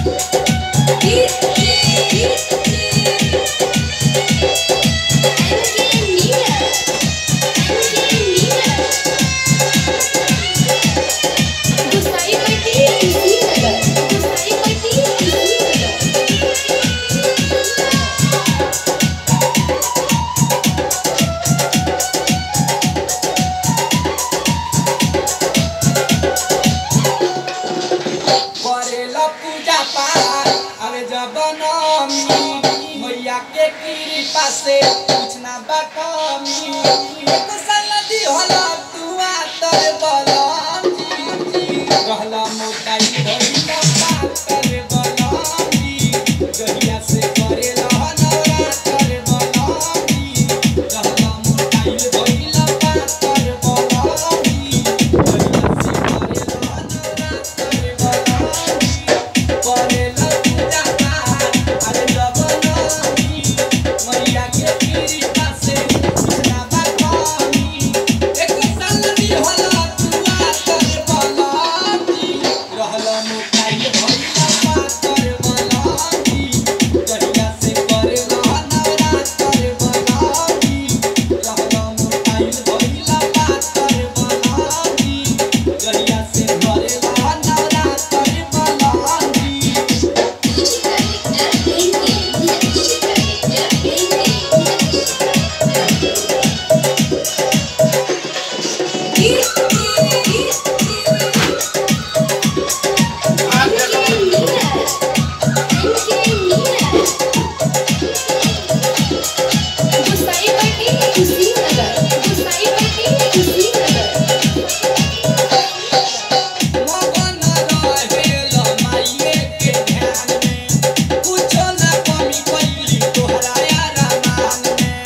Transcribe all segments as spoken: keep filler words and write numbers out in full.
से कुछ ना बाकमी एक सलदी होला तुआ तर बलम जी रहला मोटाई होइला पातर बलम जी जहिया से करेला नवरा कर बलम जी रहला मोटाई होइला पातर बलम जी जहिया से करेला नवरा कर बलम जी करेला पूजा पाठ अरे जबलम मैया के कृपा से इतना बाकमी एक सलदी होला तुआ तर बलम जी रहला मोटाई होइला पातर बलम जी जहिया से करेला नवरा कर बलम जी रहला मोटाई होइला पातर बलम जी जहिया से करेला नवरा कर बलम जी मगन रहेला माये के ध्यान में कुछो ना कमी कइली तोहरा अरमान में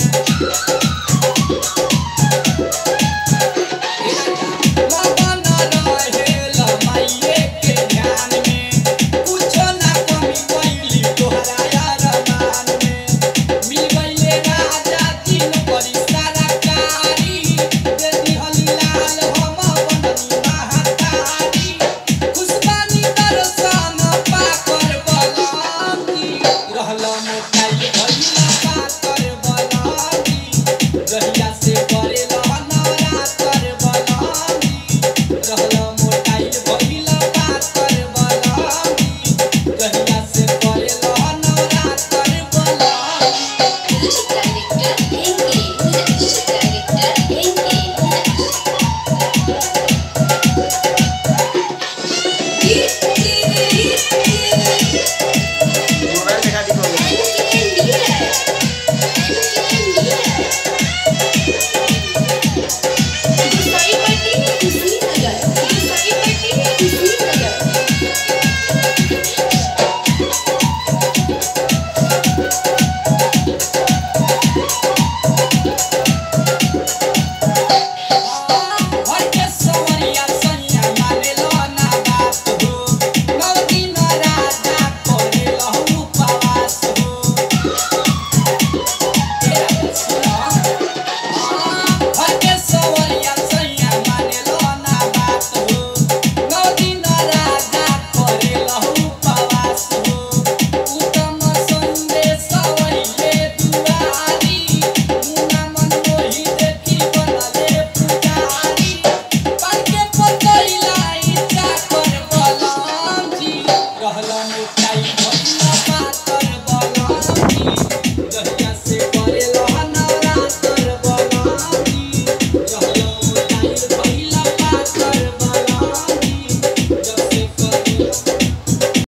मगन रहेला माये के ध्यान में कुछो ना कमी कइली तोहरा अरमान में मिल गइले राजा तीन बड़ी सरकारी दे दिहली लाल हम बननी महातारी खुशबानी दर्शन पाकर बलम जी रहला मोटाई होइला पातर बलम जी जहिया से करेला नवरा कर बलम जी रहला मोटाई होइला पातर बलम जी जहिया से करेला नवरा कर बलम मोबाइल दिखा दी को हर के सवरिया सैया मानेलो ना बात हो नौ दिन राजा करेला उपवास हो हर के सवरिया सैया मानेलो ना बात हो नौ दिन राजा करेला उपवास हो उत्तम संदेश सवरिये दुआरी मुना मन मोहि देखी बनले पुजारी पाके पतैला इच्छा कर बलम जी रहला मोटाई होइला